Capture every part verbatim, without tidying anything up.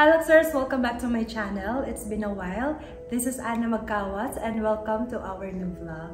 Hi Luxers! Welcome back to my channel. It's been a while. This is Anna Magkawas and welcome to our new vlog.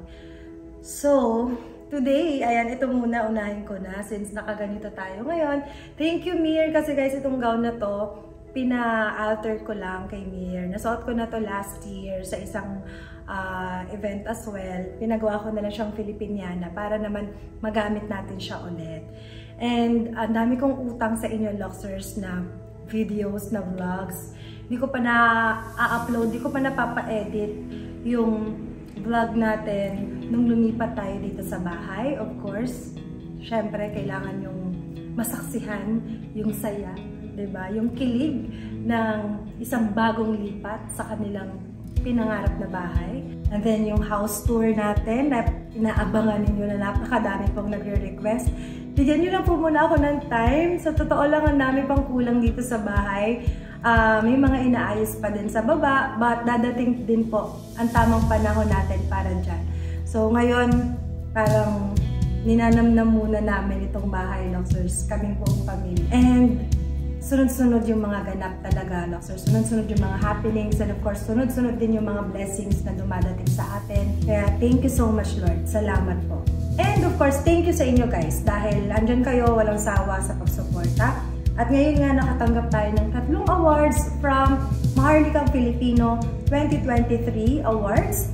So, today, ayan, ito muna, unahin ko na since nakaganito tayo ngayon. Thank you, Mir, kasi guys, itong gown na to, pina-alter ko lang kay Mir. Nasuot ko na to last year sa isang uh, event as well. Pinagawa ko na lang siyang Filipiniana para naman magamit natin siya ulit. And ang dami kong utang sa inyo, Luxers, na videos, na vlogs. Hindi ko pa na-upload, hindi ko pa napapa-edit yung vlog natin nung lumipat tayo dito sa bahay. Of course, syempre, kailangan yung masaksihan, yung saya, diba? Yung kilig ng isang bagong lipat sa kanilang pinangarap na bahay. And then yung house tour natin na inaabangan ninyo na napakadami pong nagre-request. Bigyan nyo lang po muna ako ng time. Sa totoo lang, ang dami pang kulang dito sa bahay. Uh, may mga inaayos pa din sa baba, but dadating din po ang tamang panahon natin para dyan. So ngayon, parang ninanamnam muna namin itong bahay, Luxers, kaming buong pamilya. And sunod-sunod yung mga ganap talaga, Luxers. Sunod-sunod yung mga happenings, and of course, sunod-sunod din yung mga blessings na dumadating sa atin. Kaya thank you so much, Lord. Salamat po. And of course, thank you sa inyo guys dahil andyan kayo walang sawa sa pagsuporta. At ngayon nga nakatanggap tayo ng tatlong awards from Maharlikang Filipino twenty twenty-three Awards.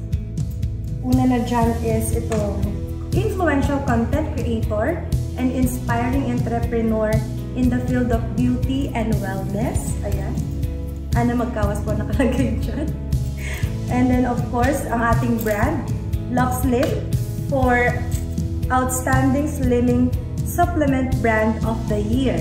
Una na dyan is itong Influential Content Creator and Inspiring Entrepreneur in the Field of Beauty and Wellness. Ayan. Ana Magkawas po nakalagay dyan. And then of course, ang ating brand, LuxSlim, for Outstanding Slimming Supplement Brand of the Year.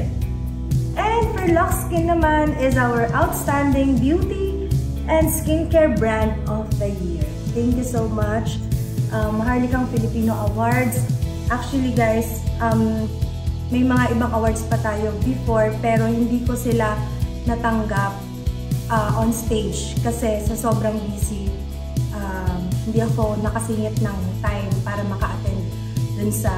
And for LuxSkin naman is our Outstanding Beauty and Skincare Brand of the Year. Thank you so much. Um, Maharlikang Filipino Awards. Actually guys, um, may mga ibang awards pa tayo before pero hindi ko sila natanggap uh, on stage kasi sa sobrang busy. Um, hindi ako nakasingit ng time para maka-attend dun sa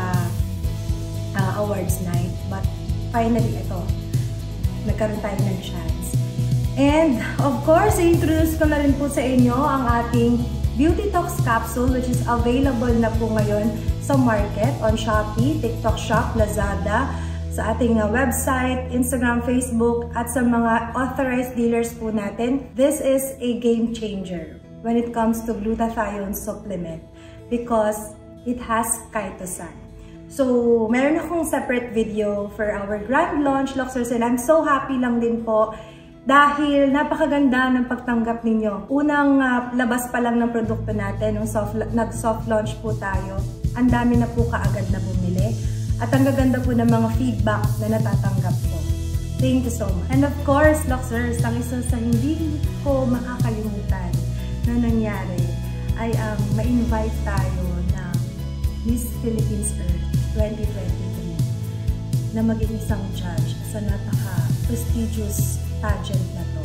uh, awards night. But finally, ito, nagkaroon tayo ng chance. And of course, i-introduce ko na rin po sa inyo ang ating Beauty Talks Capsule, which is available na po ngayon sa market on Shopee, TikTok Shop, Lazada, sa ating uh, website, Instagram, Facebook, at sa mga authorized dealers po natin. This is a game changer when it comes to glutathione supplement because it has chitosan. So, meron akong separate video for our grand launch, Luxers, and I'm so happy lang din po dahil napakaganda ng pagtanggap ninyo. Unang uh, labas pa lang ng produkto natin, nung soft, nag-soft launch po tayo, ang dami na po kaagad na bumili. At ang gaganda po ng mga feedback na natatanggap ko. Thank you so much. And of course, Luxers, ang isa sa hindi ko makakalimutan na nangyari ay ang um, ma-invite tayo na Miss Philippines Earth twenty twenty-three na maging isang judge sa napaka-prestigious pageant na to.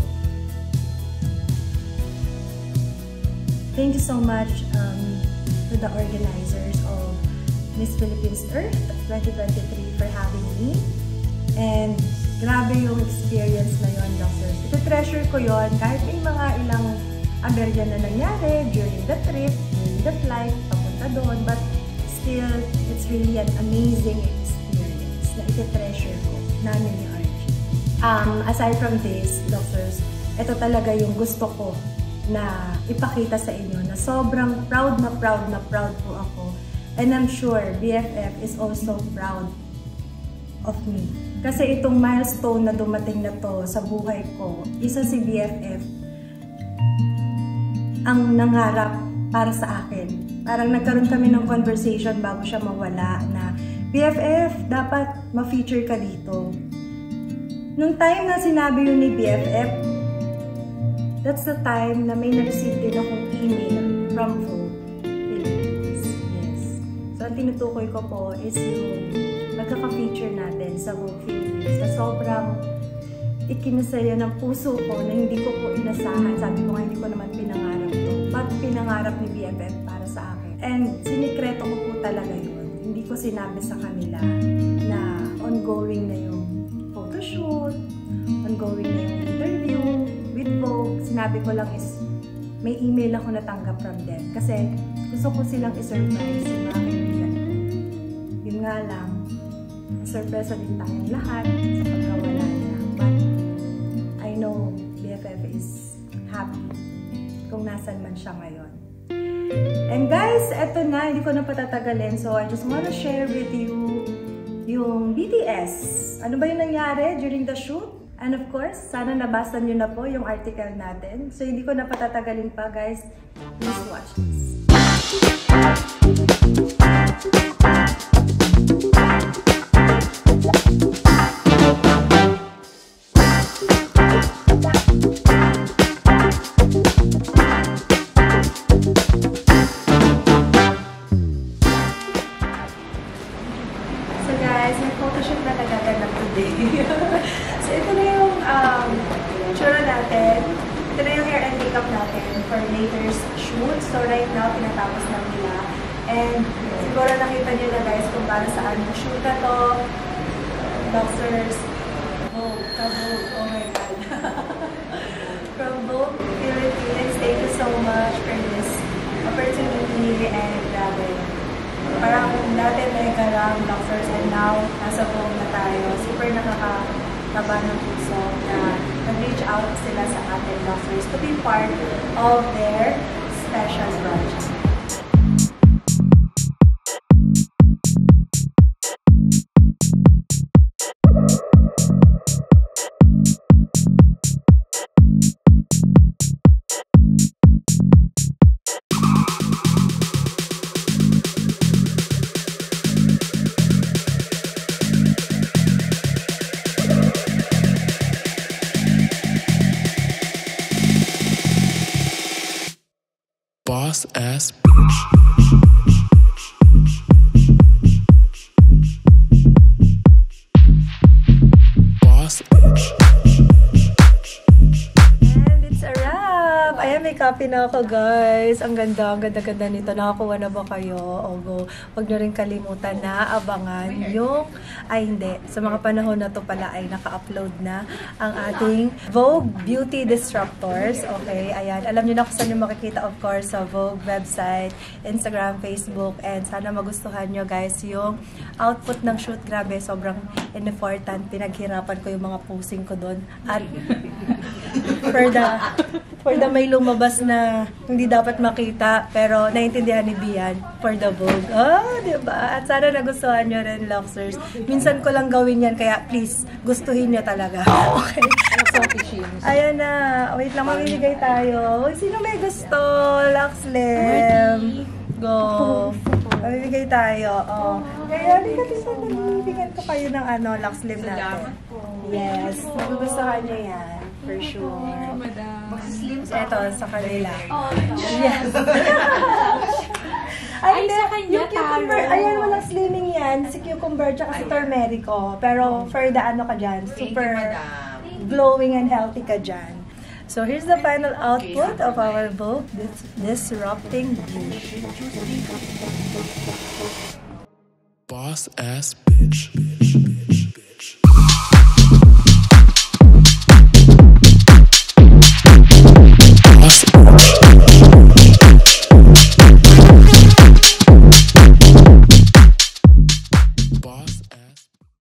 Thank you so much um, to the organizers of Miss Philippines Earth twenty twenty-three for having me. And grabe yung experience na yun, Luxers. Ito-treasure ko yun kahit may mga ilang aberya na nangyari during the trip, during the flight, papunta doon. But still, it's really an amazing experience na iti-treasure ko namin ni Archie. Um, aside from this, Luxers, ito talaga yung gusto ko na ipakita sa inyo na sobrang proud na proud na proud po ako. And I'm sure B F F is also proud of me. Kasi itong milestone na dumating na to sa buhay ko, isa si B F F ang nangarap para sa akin. Parang nagkaroon kami ng conversation bago siya mawala na B F F, dapat ma-feature ka dito. Nung time na sinabi yun ni B F F, that's the time na may na-receive din akong email from Vogue Philippines. Yes. So, ang tinutukoy ko po is yung magkaka-feature natin sa Vogue Philippines na sobrang ikinasaya ng puso ko na hindi ko po inasahan. Sabi ko nga, hindi ko naman pinangarap to. But pinangarap ni B F F para sa akin. And sinikreto ko po talaga yun. Hindi ko sinabi sa kanila na ongoing na yung photoshoot, ongoing na yung interview, sinabi ko lang is, may email ako natanggap from them. Kasi gusto ko silang i-surprise yung mga kaibigan ko. Yun nga lang, surprise din tayong lahat sa pagkawala niya. But I know B F F is happy kung nasan man siya ngayon. And guys, eto na, hindi ko na patatagalin. So I just wanna share with you yung B T S. Ano ba yung nangyari during the shoot? And of course, sana nabasa nyo na po yung article natin. So hindi ko na patatagalin pa guys. Please watch this. So guys, may photoshoot na nagaganap today. So ito na yung um, tsura natin. Ito na yung hair and makeup natin for later's shoot. So right now, pinatapos na nila. And siguro nakita nyo na guys kung para saan yung shoot na to. Boxers. Vogue. Ka-Vogue. Oh my God. From Vogue Philippines, thank you so much for this opportunity. And grabe. Parang dati mega lang boxers and now nasa Vogue na tayo. Super nakakataba ng puso na nag-reach out sila sa ating boxers to be part of their special project. Boss ass bitch. Boss bitch. And it's a wrap! Ayan, may copy na ako guys. Ang ganda, ang ganda-ganda nito. Nakakuha na ba kayo? Ogo, huwag nyo rin kalimutan na abangan yung, ay hindi, sa mga panahon na to pala ay naka-upload na ang ating Vogue Beauty Disruptors. Okay, ayan. Alam nyo na kung saan nyo makikita of course sa Vogue website, Instagram, Facebook, and sana magustuhan nyo guys yung output ng shoot. Grabe, sobrang important. Pinaghirapan ko yung mga posing ko doon. At for the, for the may lumabas na hindi dapat makita, pero naiintindihan ni Bian for the Vogue. Oh, diba? At sana nagustuhan nyo rin, Luxers. Minsan ko lang gawin yan, kaya please, gustuhin nyo talaga. Okay. Ayan na. Wait lang, mamimigay tayo. Sino may gusto? Luxlem. Go. Mamimigay tayo. Oh. Kaya, hindi ka tisa nabibigyan ko kayo ng ano, Luxlem natin. Yes. Magugustuhan nyo yan. For sure. Ito, sa kanila. Yes. Ay, sa kanya, yung cucumber, ayan, walang slimming yan. Si cucumber, tsaka si turmerico. Pero for the ano ka dyan, super glowing and healthy ka dyan. So, here's the final output of our Vogue Disrupting Beauty. Boss ass bitch.